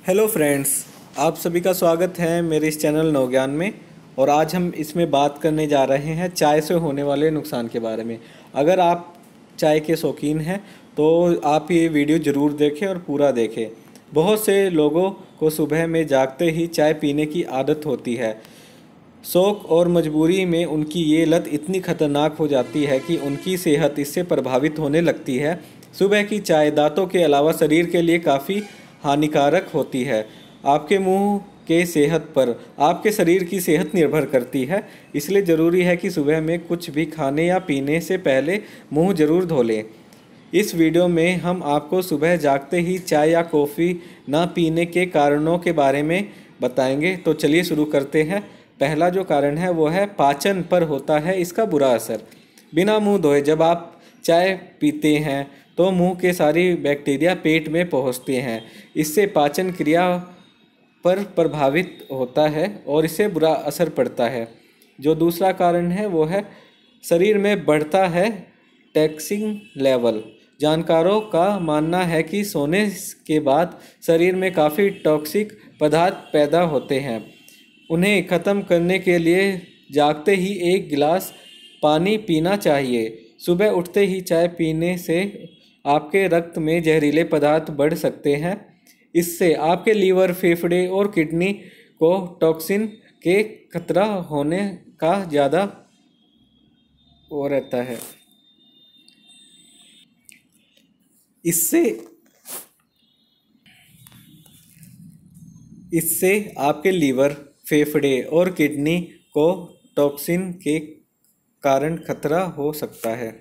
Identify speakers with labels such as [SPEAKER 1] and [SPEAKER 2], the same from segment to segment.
[SPEAKER 1] Hello friends, आप सभी का स्वागत है मेरे इस चैनल नवज्ञान में। और आज हम इसमें बात करने जा रहे हैं चाय से होने वाले नुकसान के बारे में। अगर आप चाय के शौकीन हैं तो आप ये वीडियो ज़रूर देखें और पूरा देखें। बहुत से लोगों को सुबह में जागते ही चाय पीने की आदत होती है। शौक और मजबूरी में उनकी ये लत इतनी खतरनाक हो जाती है कि उनकी सेहत इससे प्रभावित होने लगती है। सुबह की चाय दांतों के अलावा शरीर के लिए काफ़ी हानिकारक होती है। आपके मुंह के सेहत पर आपके शरीर की सेहत निर्भर करती है, इसलिए ज़रूरी है कि सुबह में कुछ भी खाने या पीने से पहले मुंह ज़रूर धो लें। इस वीडियो में हम आपको सुबह जागते ही चाय या कॉफ़ी ना पीने के कारणों के बारे में बताएंगे। तो चलिए शुरू करते हैं। पहला जो कारण है वो है पाचन पर होता है इसका बुरा असर। बिना मुंह धोए जब आप चाय पीते हैं तो मुंह के सारी बैक्टीरिया पेट में पहुंचते हैं। इससे पाचन क्रिया पर प्रभावित होता है और इससे बुरा असर पड़ता है। जो दूसरा कारण है वो है शरीर में बढ़ता है टॉक्सिन लेवल। जानकारों का मानना है कि सोने के बाद शरीर में काफ़ी टॉक्सिक पदार्थ पैदा होते हैं। उन्हें ख़त्म करने के लिए जागते ही एक गिलास पानी पीना चाहिए। सुबह उठते ही चाय पीने से आपके रक्त में जहरीले पदार्थ बढ़ सकते हैं। इससे आपके लीवर, फेफड़े और किडनी को टॉक्सिन के खतरा होने का ज़्यादा हो रहता है। इससे आपके लीवर, फेफड़े और किडनी को टॉक्सिन के कारण खतरा हो सकता है।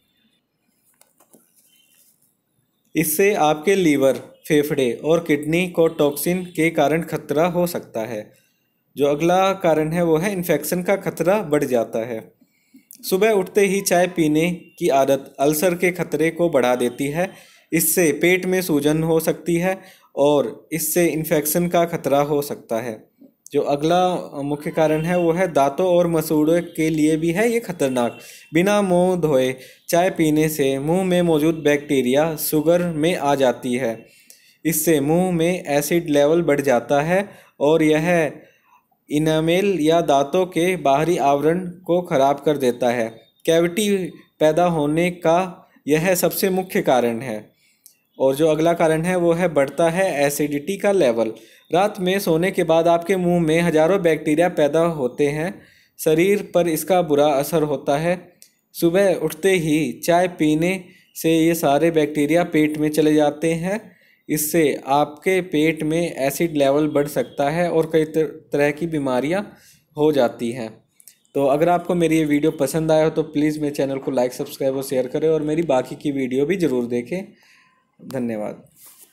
[SPEAKER 1] इससे आपके लीवर, फेफड़े और किडनी को टॉक्सिन के कारण खतरा हो सकता है। जो अगला कारण है वो है इन्फेक्शन का खतरा बढ़ जाता है। सुबह उठते ही चाय पीने की आदत अल्सर के खतरे को बढ़ा देती है। इससे पेट में सूजन हो सकती है और इससे इन्फेक्शन का खतरा हो सकता है। जो अगला मुख्य कारण है वो है दांतों और मसूड़ों के लिए भी है ये खतरनाक। बिना मुंह धोए चाय पीने से मुंह में मौजूद बैक्टीरिया शुगर में आ जाती है। इससे मुंह में एसिड लेवल बढ़ जाता है और यह इनामेल या दांतों के बाहरी आवरण को खराब कर देता है। कैविटी पैदा होने का यह सबसे मुख्य कारण है। और जो अगला कारण है वो है बढ़ता है एसिडिटी का लेवल। रात में सोने के बाद आपके मुंह में हजारों बैक्टीरिया पैदा होते हैं। शरीर पर इसका बुरा असर होता है। सुबह उठते ही चाय पीने से ये सारे बैक्टीरिया पेट में चले जाते हैं। इससे आपके पेट में एसिड लेवल बढ़ सकता है और कई तरह की बीमारियां हो जाती हैं। तो अगर आपको मेरी ये वीडियो पसंद आया हो तो प्लीज़ मेरे चैनल को लाइक, सब्सक्राइब और शेयर करें और मेरी बाकी की वीडियो भी ज़रूर देखें। धन्यवाद।